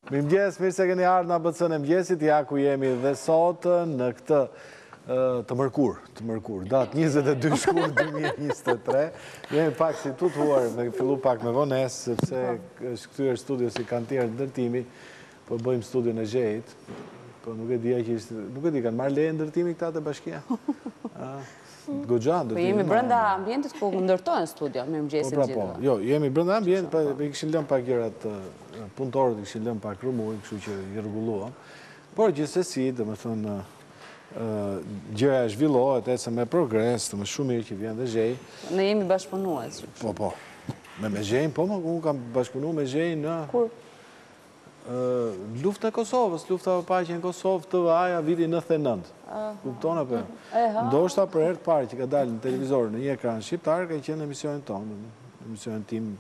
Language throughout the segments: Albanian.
Mirëmëngjes, mirë se keni ardhur në ABC-n e mëngjesit, ja ku jemi dhe sot në këtë të mërkur, datë 22 shkurt 2023. Jemi pak si tutuar, me fillu pak me vones, sepse është kthyer studio si kantier ndërtimi, po bëjmë studion e Zhejit, po nuk e di kanë marrë leje ndërtimi këta të bashkia. Po jemi brenda ambientit ku ndërtojnë studio, me mëngjesit gjithë. Jo, jemi brenda ambientit, po i kishin lënë pak gjërat punëtorët, i kishin lënë pak rrëmuj, kështu që i rregulluam. Por gjithsesi, domethënë, gjëra zhvillohet, ecën me progres, më shumë mirë që vjen dhe Zhej. Ne jemi bashkëpunues. Po. Me Zhejin, po, unë kam bashkëpunuar me Zhejin në... Kur? Lufta e Kosovës, lufta e paqe në Kosovë, TVA-ja, viti 99. Kupton apo? Ndoshta për herë të parë që ka dalë në televizor në një ekran shqiptar, ka qenë në emisionin tonë, në emisionin tim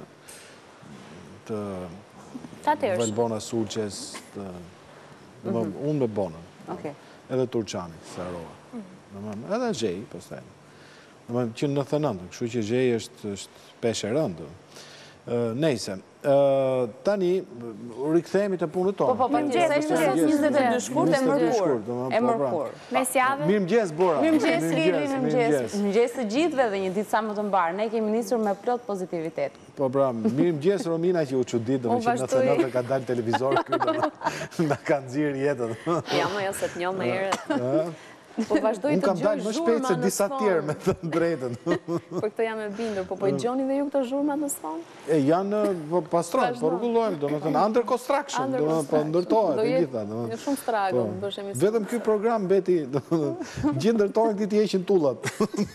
të Valbona Sulqes, unë me Bonën, edhe Turqani, Sarova, edhe Zhej, pastaj. Që në 99, kështu që Zhej është peshe rëndë. Nejse, tani, rikthehemi të punët tonë. Po, mëngjes, 22 shkurt e mërkur. Mesjavë. Mirëmëngjes, Bora. Mirëmëngjes, Lili, mëngjes të gjithëve dhe një ditë sa më të mbarë. Ne kemi nisur me plot pozitivitet. Po, pra, mirëmëngjes, Romina, që u çudit, dhe që në cënatë ka dalë televizor, nga ka nxirë jetën. Ja, më jo se të njohë më herët. Po vazhdoj të gjoj më shpejt se disa tjerë me të drejtën. Por këto jam e bindur, po i gjoni dhe ju këto zhurmat në sfond? Janë pastrojnë, po rregullojnë, do më thënë, under construction, do më po ndërtohet e gjitha. Në shumë strago, bësh emision. Vetëm ky program beti, gjithë ndërtojnë këti heqin tullat.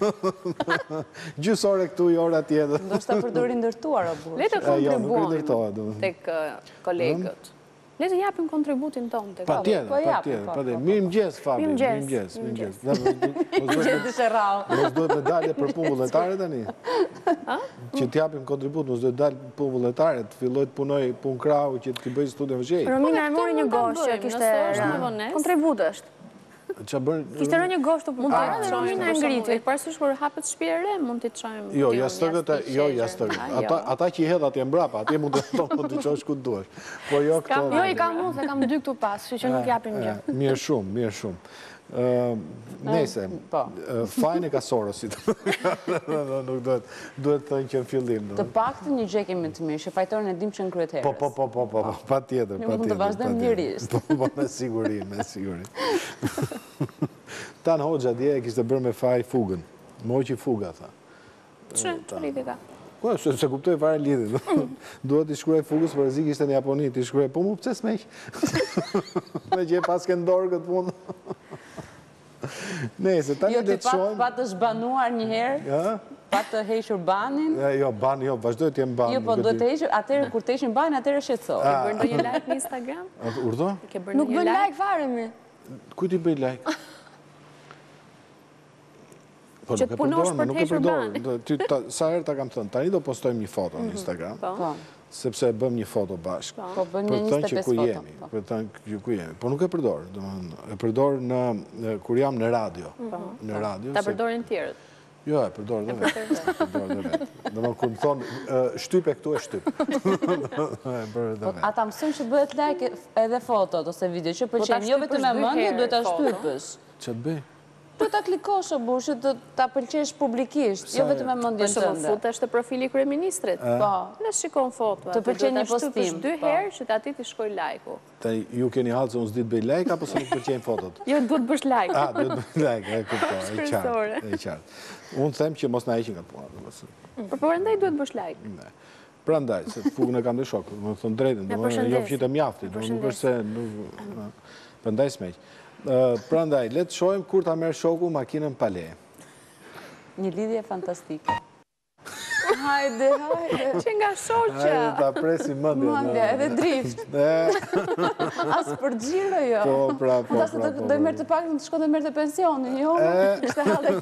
Gjysë ore këtu, i ora tjetër. Do shta përdori ndërtuar, o burë. Le të kontribuojmë tek kolegët. Le të japim kontributin tonë të kolegët. Patjetër. Mirëmëngjes, Fabi. Mirëmëngjes. Mirëmëngjes të rrallë. Mos duhet të dalë për punë vullnetare tani? Që t'japim kontribut, mos duhet të dalë punë vullnetare, të filloj të punoj punë krau, që të bëj studion vëzhej. Romina e mori një goshtë që kishte kontribut është. Kishte rënë një gosht të punëtarë dhe Romina e ngriti. Parasysh kur hapet shtëpi e re, mund t'i çojmë. Jo, jastëgët. Ata që i hedh atje mbrapa, atje mund të çosh ku duash. Po jo këto. Jo, i kam unë, se kam 2 këtu pas, që nuk japim gjë. Mirë shumë. Nese, fajnë e ka Sorosit. Nuk duhet thënë që në fillim. Të paktën një gjë kemi të mirë, që fajtorin e dim që në kryet herës. Po, pa tjetër. Mund të vazhdojmë lirisht. Po, me siguri. Tanë Hoxha dje e kishte bërë me faj fugën. Moqi fuga, tha. Që lidhje ka? Se kuptoj fare lidhje. Duhet t'i shkruaj fugës, për rrezik ishte në Japoni, t'i shkruaj, po mu pëse s'meq? Me që e pas ke ndorë këtë punë. Jo, ti pa të shbanuar njëherë, pa të hequr banin. Jo, vazhdoj t'jem banin. Jo, po duhet të hequr, atërë kur të heqin banin, atërë shqetësoj. Ke bërë ndonjë like në Instagram? Urdo? Nuk bën like fare mi. Ku ti bëj like? Që të punosh për të hequr banin. Sa herë ta kam thënë, tani do postojmë një foto në Instagram. Sepse e bëm një foto bashkë. Po, bëm një 25 foto. Për të thënë që ku jemi. Po nuk e përdor. E përdor kur jam në radio. Ta përdorin tjerët? Jo, e përdor dhe vetë. Dhe më kur më thonë, shtype këtu e shtyp. Ata mësën që bëhet like edhe fotot ose video, që përqenë, jo vetëm e mëndje, duhet ta shtypësh. Që të bëj? Duhet ta klikosh o burë, që ta pëlqesh publikisht, jo vetëm e mëndjen tënde. Për shumë futesh të profili kryeministrit. Po. Ne shikon foto. Të pëlqen një postim. Duhet ta shtypësh 2 herë që ati t'i shkoj like-u. Ju keni halë se unë s'di të bëj like, apo se nuk pëlqen fotot? Jo, duhet bësh like. Duhet bëj like, e kuptoj, e qartë. Unë them që mos na heqin nga puna. Por prandaj duhet bësh like. Prandaj, se fugën e kam dhe shokë, më thonë drejtën, jo fshit e mjafti, nuk është se, prandaj s'meq. Prandaj, letë shojmë kur ta merë shoku makinën pale. Një lidhje fantastike. Hajde. Që nga shoqja. Ta presi mëndje. Mëndje, edhe drift. Asë për gjiro, jo. Po, pra. Do i mërë të pak, të shko dhe mërë të pensionin, jo? Ishte halë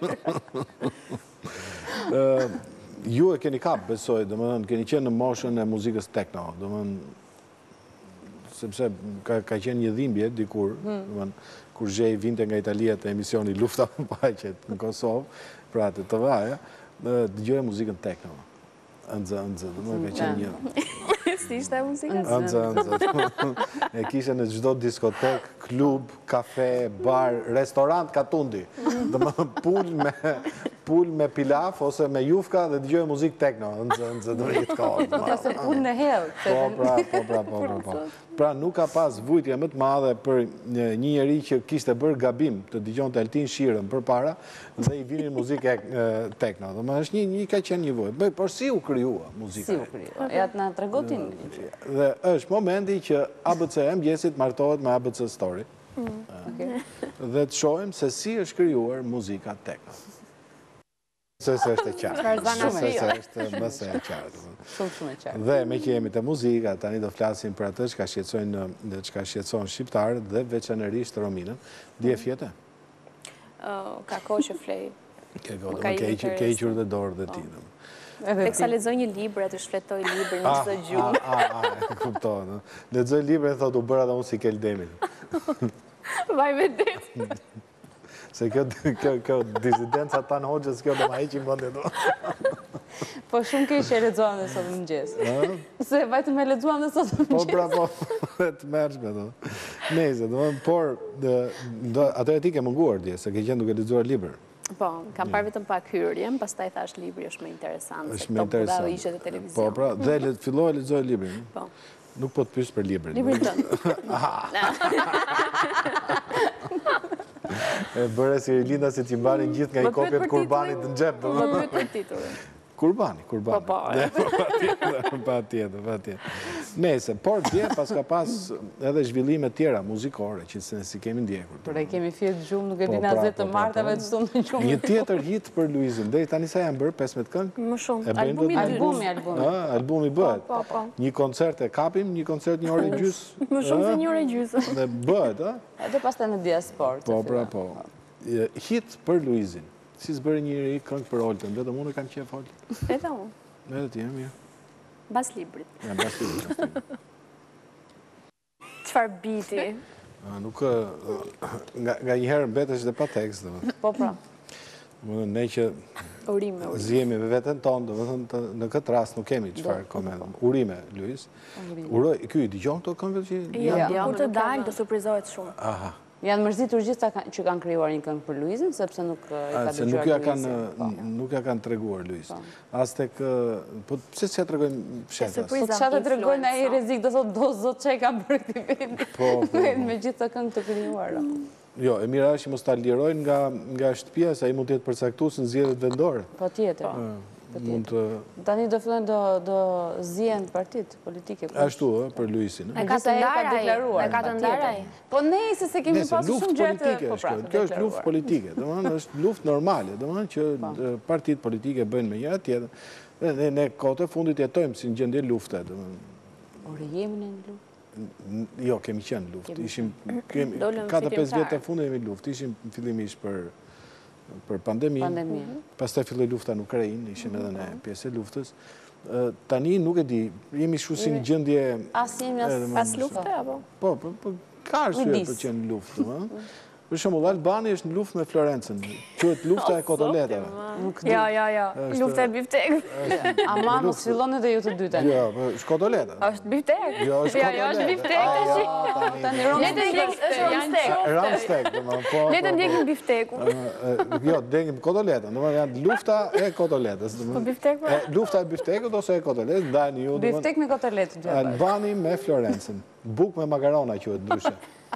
tjërë. Ju e keni kap, besoj, dhe më dhënë, keni qenë në moshën e muzikës techno, dhe më dhënë, sepse ka qenë një dhimbje dikur, kur Zhej vinte nga Italia të emisioni Lufta për paqet në Kosovë, pra të TVA-ja, dëgjoj muzikën techno. Ëndzë, dhe më ka qenë një... Si ishte muzika? E kishe në çdo diskotek, klub, kafe, bar, restorant katundi. Dhe më pul me pilaf ose me jufka dhe dëgjoj muzikë tekno. Nëzë dhe rritë ka. Ose pul në hellë. Po. Pra nuk ka pas vujtje më të madhe për një njeri që kishte bërë gabim të dëgjonte Altin Shirën për para dhe i vinin muzikë tekno. Dhe më është një ka qenë një vujtë. Por si u kryua muzika? Si u kryua? Ja të nga të regotin. Dhe është momenti që ABC e Mëngjesit martohet me ABC Story. Dhe të shohim se si është kryuar muzika tekno. Se është e qartë. Se është mëse e qartë. Shumë e qartë. Dhe me që jemi të muzika, tani do flasim për atë që ka shqetësojnë shqiptarët dhe veçanërisht Rominën. Dje fjete? Ka kohë që flej. Ke iqur dhe dorë dhe ti. Teksa lexoj një libër, atë shfletoj libër në çdo gjuhë. Kupton. Lexoj librin e thotë u bëra dhe unë si Keldemin. Vaj vetë. Se kjo disidenca ta në hoqës, kjo do ma heqim bëndet do. Po shumë ke ishe lexuam dhe sot mëngjes. Se vajtë me lexuam dhe sot mëngjes. Po pra po, të mërshme do. Neze, por ato e ti ke munguar dje, se ke qenë duke lexuar libër. Po, kam parë vetëm pak hyrjen, pastaj thash libri është më interesant. Është më interesant. Se ishe të televizion. Po pra, dhe filloj e lexoj librin. Po. Nuk po të pysh për librin. Librin tënë. E bërë si Rilinda se që mbarin gjithë nga i kopjet kurbanit në gjepë. Më pyet për titullin. Kurbani. Pa tjetër. Nese, por dje pas ka pas edhe zhvillime tjera muzikore, që se si kemi ndjekur. Por e kemi fjetë gjumë, nuk e dina zetë të martave të stumë në gjumë. Një tjetër hit për Luizin, dhe tani sa janë bërë 15 këngë? Më shumë. Albumi bëhet. Një koncert e kapim, një koncert një orë e gjysë. Më shumë se një orë e gjysë. Dhe bëhet, Edhe pas të në dia sport. Po. Hit për Luizin. Si s'bërë njëri këngë për Oltën, vetëm unë kam qef Oltën. Edhe unë. Edhe ti, mirë. Bas librit. Ja, bas librit. Qfar biti? Nuk, nga njëherë mbetesh dhe pa tekst. Po, pra. Ne që zjemi me vetën tonë, në këtë rast nuk kemi qëfar komendë. Urime, Luis. Uroj, kjo i digjon këto këngët që... Ja, kur të dalë, do surprizohet shumë. Aha. Janë mërzitur gjitha që kanë kryuar një këngë për Luizin, sepse nuk ka dëgjuar Luizin. Nuk ja kanë treguar Luiz. As tek... Po, pëse që ja tregojnë fshetas? Po, që të tregojnë a i rezik, do thotë do zot që e kam për këti vendi. Po. Me gjitha këngë të kryuar. Jo, e mira është që mos ta lirojnë nga shtëpia, se ai mund të jetë përcaktuar në zgjedhjet vendore. Po tjetër. Tani do fillojnë do zien partit politike. Ashtu, për Luisin. E ka të ndaraj. Po nejse se kemi pasur shumë gjëtë. Kjo është luft politike. Është luft normale. Që partit politike bëjnë me njëra tjetër. Dhe ne kohët e fundit jetojmë si në gjendje lufte. Ore, jemi në luft? Jo, kemi qenë luft. 4-5 vjetë e fundit jemi luft. Ishim fillimisht për pandeminë, pas të filloj lufta në Ukrainë, ishim edhe në pjesë e luftës. Tani nuk e di, jemi shu si në gjëndje... As lufte, apo? Po, ka arsye për qenë luftë. Për shembull, Albani është në luftë me Florencën, quhet lufta e kotoletave. Jo, lufta e biftek. Ama mos filloni dhe ju të dyta. Jo, është kotoleta. Është biftek? Jo, është kotoletë. Është biftek. Tani ramstek. Le të ndjekim biftekun. Jo, ndjekim kotoletën. Janë lufta e kotoletës. Po biftek po? Lufta e biftekut ose e kotoletës, ndajnë ju. Biftek me kotoletë. Albani me Florencën. Buk me makarona quhet ndryshe.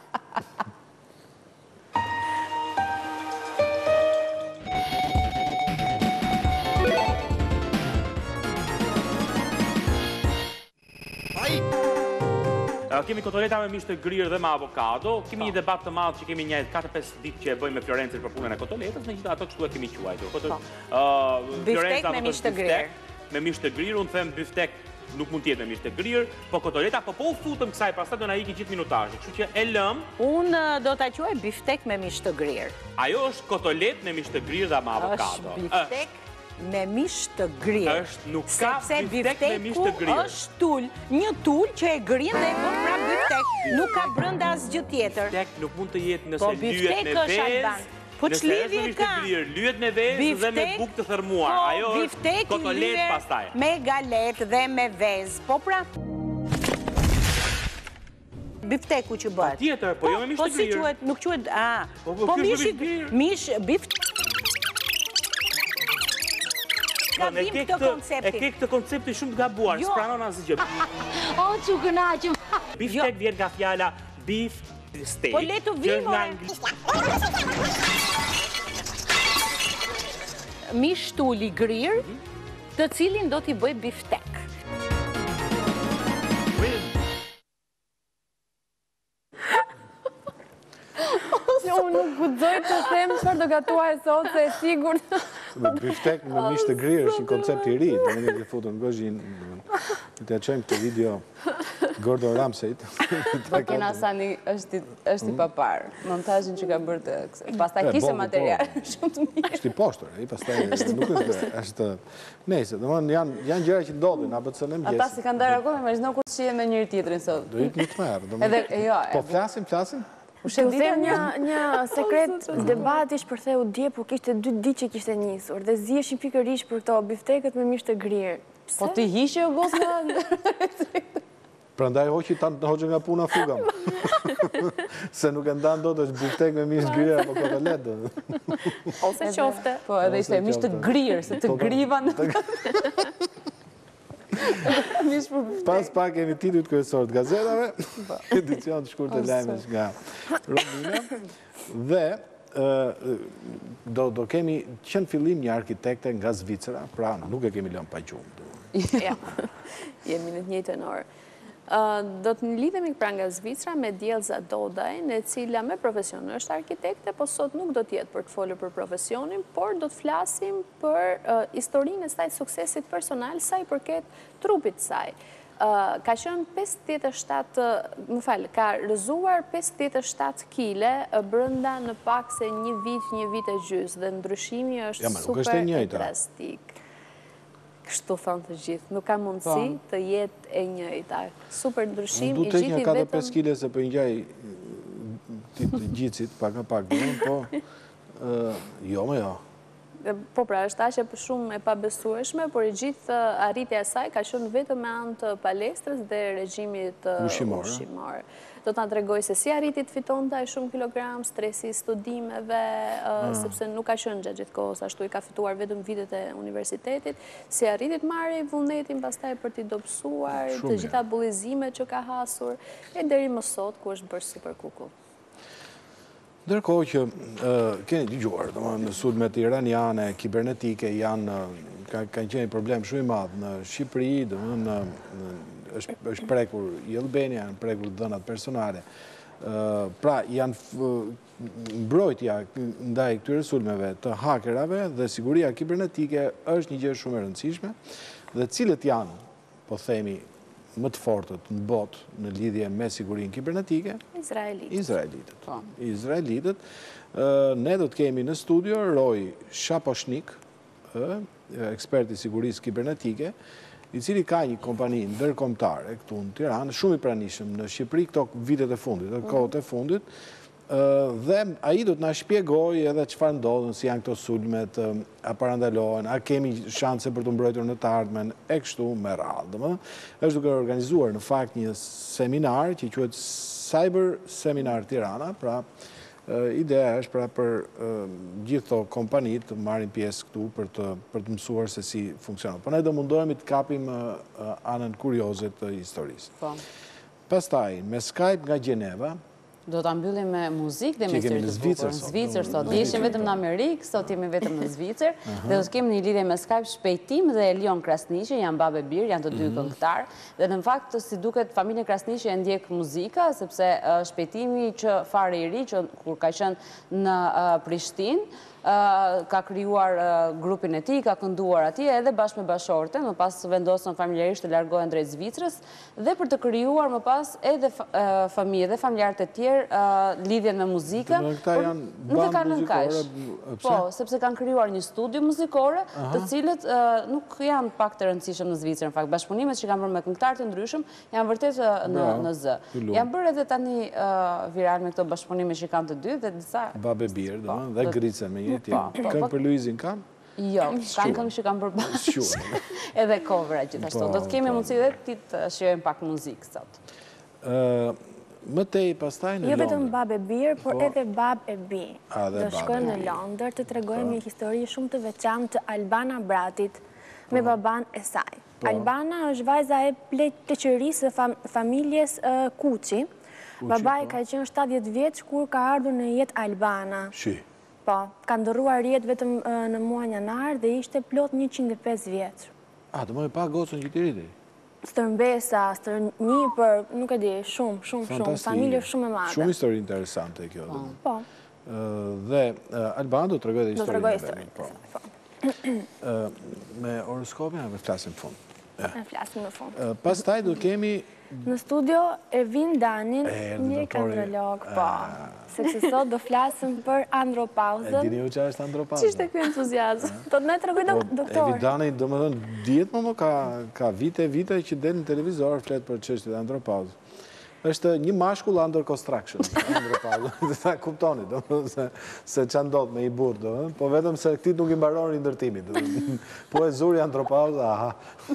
Kemi kotoleta me mish të grirë dhe me avokado, kemi një debat të madh që kemi një 4-5 ditë që e bëjmë me Florencën për punën e kotoletës, megjithatë ato kështu e kemi quajtur. Biftek me mish të grirë. Me mish të grirë, unë them biftek nuk mund t'jetë me mish të grirë, po kotoleta po u futëm kësaj, pastaj do na ikin gjithë minutazhi. Kështu që e lëm. Unë do ta quaj biftek me mish të grirë. Ajo është kotolet me mish të grirë dhe me avokado. Është biftek me mish të grirë. Nuk ka biftek me mish të grirë. Është tul, një tul që e grin dhe e bën pra biftek. Nuk ka brenda asgjë tjetër. Biftek nuk mund të jetë nëse lyhet me vezë. Po ç'lidhje ka? Lyhet me vezë dhe me bukë të thermuar. Ajo është kotolet pastaj. Me galet dhe me vezë. Po pra bifteku që bëhet? Tjetër, po jo me mish të grirë. Po si quhet, nuk quhet, Po mish, gabim këtë koncepti. E ke këtë koncepti shumë të gabuar, s'pranon asgjë. O, që kënaqëm. Biftek vjen nga fjala beef steak. Po letu vimo. Mish tuli grir, të cilin do t'i bëj biftek. Unë nuk guxoj të them çfarë do gatuaj sot, se e sigurt. Biftek me mish të grirë është një koncept i ri, do të futën gozhin. Të çojmë këtë video Gordon Ramsayt. Po kena Sani është i papar. Montazhin që ka bërë të pastaj kishte material shumë të mirë. Është i poshtër, ai pastaj nuk është nëse, domethënë janë gjëra që ndodhin ABC-n mëngjes. Ata si kanë ndarë akoma, imagjino kur shihen me njëri tjetrin sot. Do ikni të merr, domethënë. Po flasim. U them një sekret debati shpërtheu dje, por kishte 2 ditë që kishte nisur dhe ziheshin pikërisht për këto bifteket me mish të grirë. Po ti hiqe o gos nga... Prandaj hoqi nga puna fugam. Se nuk e ndan dot është biftek me mish të grirë apo kotelet. Ose qofte. Po edhe ishte mish të grirë, se të grivan. Pas pak kemi titujt kryesor të gazetave, edicion të shkurtë të lajmesh nga Romina, dhe do kemi qenë fillim një arkitekte nga Zvicra, pra nuk e kemi lënë pa gjumë. Jemi në të njëjtën orë. Do të lidhemi pra nga Zvicra me Djelza Dodaj, në cila me profesion është arkitekte, po sot nuk do t'jetë për të folur për profesionin, por do të flasim për historinë e saj suksesit personal, sa i përket trupit saj. Ka qenë 57, ka rëzuar 57 kile brënda në pak se një vit e gjysë, dhe ndryshimi është super drastik. Kështu thonë të gjithë, nuk ka mundësi të jetë e njëjta. Super ndryshim, i gjithi vetëm... Du të një 4-5 kile se për njëgjaj të gjithësit, pak, po jo me jo. Po pra, është ashe për shumë e pabesueshme, por i gjithë arritja saj ka qenë vetëm me anë të palestrës dhe regjimit ushqimor. Do të nga tregoj se si arritit fiton të shumë kilogram, stresi studimeve, sepse nuk ka qenë gjatë gjithë kohës, ashtu i ka fituar vetëm vitet e universitetit, si arritit marrë i vullnetin pastaj për t'i dobësuar, të gjitha bullizimet që ka hasur, e deri më sot, ku është bërë super kukull. Ndërkohë që keni dëgjuar, në sulmet iraniane, kibernetike, kanë qenë një problem shumë i madh në Shqipëri, është prekur i Albania, janë prekur dhënat personale. Pra, janë mbrojtja ndaj këtyre sulmeve të hakerave dhe siguria kibernetike është një gjë shumë e rëndësishme, dhe cilët janë, po themi, më të fortët në botë në lidhje me sigurinë kibernetike? Izraelitët. Ne do të kemi në studio Roy Shaposhnik, ekspert i sigurisë kibernetike, i cili ka një kompani ndërkombëtare këtu në Tiranë, shumë i pranishëm në Shqipëri këto vitet e fundit, kohët e fundit, dhe a i do të na shpjegoj edhe çfarë ndodhen, si janë këto sulmet, a parandalohen, a kemi shanse për të mbrojtur në të ardhmen, e kështu me radhë. Është duke organizuar në fakt një seminar që quhet Cyber Seminar Tirana, pra ideja është pra për gjithë to kompanit të marrin pjesë këtu për të mësuar se si funksionon. Po ne do mundohemi të kapim anën kurioze të historisë. Pastaj, me Skype nga Gjeneva, do të mbyllim me muzikë dhe me syrë të bukur. Në Zvicër sot. Ishim vetëm në Amerikë, sot jemi vetëm në Zvicër, dhe do të kemi një lidhje me Skype Shpejtim dhe Elion Krasniqi, janë babë e birë, janë të dy këngëtar, dhe në fakt si duket familja Krasniqi e ndjek muzika, sepse Shpejtimi që fare i ri, që kur ka qenë në Prishtinë, ka krijuar grupin e tij, ka kënduar atje edhe bashkë me bashorten, më pas vendosën familjarisht të largohen drejt Zvicrës dhe për të krijuar më pas edhe familje dhe familjarët e tjerë lidhjen me muzikën. Këta janë bandë muzikore? Po, sepse kanë krijuar një studio muzikore, të cilët nuk janë pak të rëndësishëm në Zvicër, në fakt. Bashkëpunimet që kanë bërë me këngëtar të ndryshëm janë vërtet në zë. Janë bërë edhe tani viral me këto bashkëpunime që kanë të dy dhe disa Babë e birë, dhe Gricën me këngë për Luizin kanë? Jo, kanë këngë që kanë bërë bashkë. Edhe covera gjithashtu. Do të kemi mundësi dhe ti të shijojmë pak muzikë sot. Më tej pastaj në Jo Londër. vetëm bab e birë, por edhe bab e bi. Dhe Do shkojmë në Londër të tregojmë një histori shumë të veçantë të Albana Bratit me baban e saj. Albana është vajza e pleqërisë së familjes Kuçi. Babai ka qenë 70 vjeç kur ka ardhur në jetë Albana. Shi. Po, ka ndërruar jetë vetëm në muajin janar dhe ishte plot 105 vjeç. Të më e pa gocën që ti rriti? Stërmbesa, stërnjipër, nuk e di, shumë, familje shumë e madhe. Shumë histori interesante kjo. Po. Dhe Albana do të regoj dhe Do të historinë. regoj historinë. Me horoskopin apo flasim fund? Ne flasim në fund. Pastaj do kemi Në studio Ervin Danin, një androlog, po. Sepse sot do flasim për andropauzën. Dini ju që është andropauzë? Qishte ky entuziazm? Do të ne tregoj doktor. Ervin Dani, do më thënë, djetë më ka vite që del në televizor flet për çështjet e andropauzë. Është një mashkull under construction, andropauzë. Ta kuptoni, do më thënë se që ndodh me i burë, po vetëm se këtit nuk i mbaron rindërtimit. Po e zuri andropauzë, aha.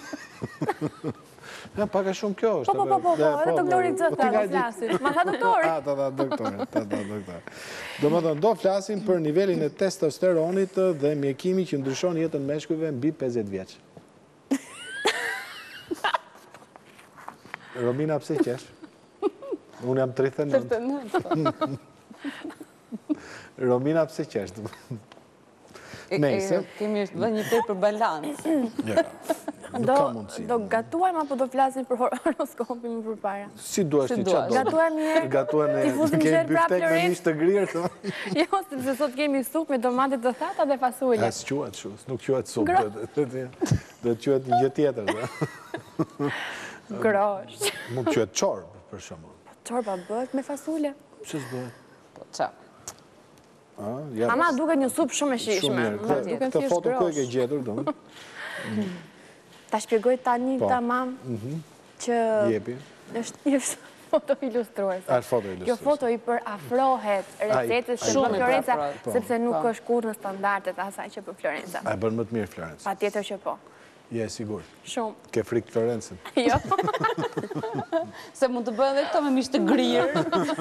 Ja, paka shumë kjo është. Po, edhe doktori të do flasim. Ma tha doktori. Doktori. Do më thënë, do flasim për nivelin e testosteronit dhe mjekimi që ndryshon jetën meshkujve mbi 50 vjeç. Romina, pse qesh? Unë jam 39. Romina, pse qesh? Kemi është dhe një për balancë. Do gatuajmë apo do flasim për horoskopin më përpara? Si duash ti qatë do? Gatuajmë mirë. Gatuajmë kemi biftek me mish të grirë. Jo, sepse sot kemi supë me domate të thata dhe fasule. As quhet shu, nuk quhet supë. Do të quhet një gjë tjetër. Grosh. Nuk quhet çorb, për shembull. Çorba bëhet me fasule. Ç'është bëhet? Po, qa? Ama duket një supë shumë e shishme. Këtë foto ku e ke gjetur, do? Ta shpjegoj tani tamam që është një foto ilustruese. Është foto ilustruese. Kjo foto i përafrohet recetës që bën Florenca, sepse nuk është kur në standardet asaj që bën Florenca. A bën më të mirë Florenca? Patjetër që po. Je sigur? Shumë. Ke frikë Florencën? Jo. Se mund të bëhen dhe këto me mish të grirë.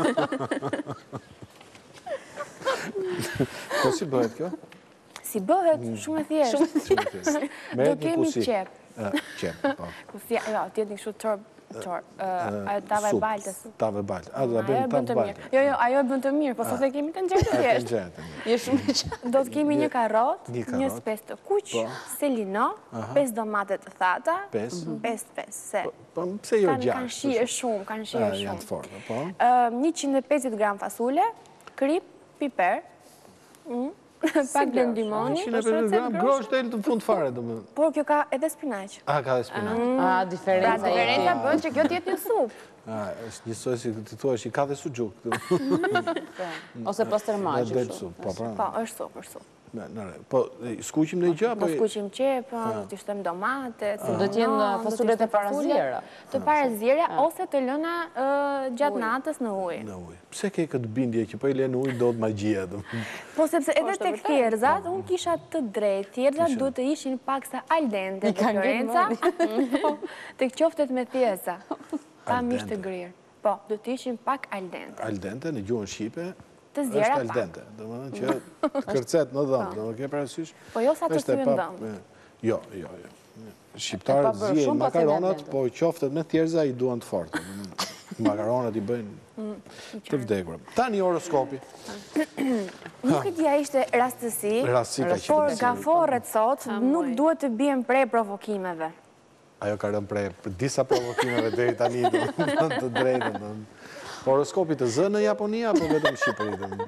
Po si bëhet kjo? Si bëhet, shumë e thjeshtë. Do kemi qep. Qep, po. Kusia, jo, tjetë një kështu tërë. Ajo tava e baltës. Tava e baltës. A, do da bëjmë tava e baltës. Jo, ajo e bën të mirë, po sot e kemi të nxerë të thjeshtë. Je shumë e qatë. Do të kemi një karot, një spes të kuq, selino, 5 domate të thata, 5, se. Pse jo 6? Kanë shije shumë, kanë shije shumë. Janë të fortë, po. 150 gram fasule, krip, piper, pak lëndimoni. 150 gram grosh del të fund fare, do më... Por kjo ka edhe spinaq. Ka edhe spinaq. Diferenca Pra diferenca bën që kjo t'jetë një supë. është njësoj si të thua, i ka dhe sugjuk. Ose pastërmaqë. Po, është supë, është supë. Po, skuqim në i gjë? Do skuqim qepë, do t'i shtem domate, do t'jenë fasulet e parazjera. Të parazjera, ose të lëna gjatë natës në ujë. Në ujë. Pse ke këtë bindje që po i lënë ujë do të magjia? Po, sepse edhe tek thjerëzat, unë kisha të drejtë. Thjerëzat duhet të ishin paksa al dente dhe Florenca, tek qoftet me thjesa. Ta mish të grirë. Po, duhet të ishin pak al dente. Al dente, në gjuhën shqipe, është al dente. Do më dhe që kërcet në dhëmë, do më ke parasysh. Po jo sa të thyen dhëmë. Jo. Shqiptarët zjen makaronat, po qoftet me thjerëza i duan të fortë. Makaronat i bëjnë të vdekur. Tani horoskopi. Nuk e dija ishte rastësi, por gaforët sot nuk duhet të bien prej provokimeve. Ajo ka rënë prej disa provokimeve deri tani të drejtën. Horoskopi të zë në Japonia, apo vetëm Shqipëri?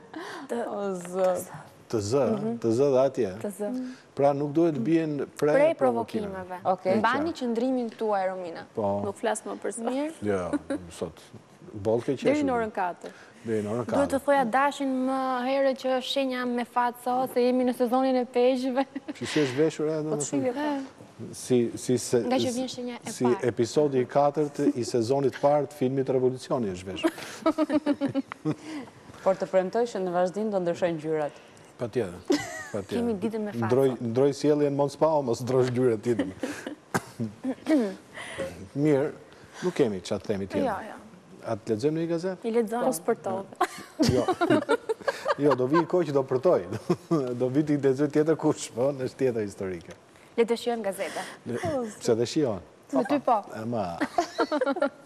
Të zë dhe atje. Pra nuk duhet bien prej provokimeve. Mbani qëndrimin tuaj, Romina. Nuk flasë më për së. Jo, sot. Bolke qeshë. Deri në orën 4. Duhet të thoja dashin më herë që shenja me fatë sot, se jemi në sezonin e peshëve. Që si është veshur e dhe në nga që vjen shenja e parë. Si episodi i 4 i sezonit parë të filmit Revolucioni është veshur. Por të premtoj që në vazhdim do ndryshojnë gjyrat. Pa tjetër. Kemi ditën me fatë. Ndroj sjelljen mos pa, mos ndrosh gjyrat tjetër. Mirë, nuk kemi që atë themi tjetër. A të lexojmë një gazet? I lexojmë. Po sportove. Jo, do vi kohë që do përtoj. Do vi t'i lexoj tjetër kush, po, në tjetër historike. Le të shijojmë gazeta. Pse dhe shijon? Në ty po. Ma...